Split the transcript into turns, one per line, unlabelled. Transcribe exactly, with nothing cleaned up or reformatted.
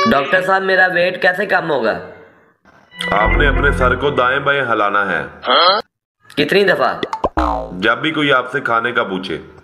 Doctor साहब मेरा wait कैसे कम होगा?
आपने अपने सर को दाएं बाएं हिलाना है।
कितनी दफा?
जब भी कोई आपसे खाने का पूछे।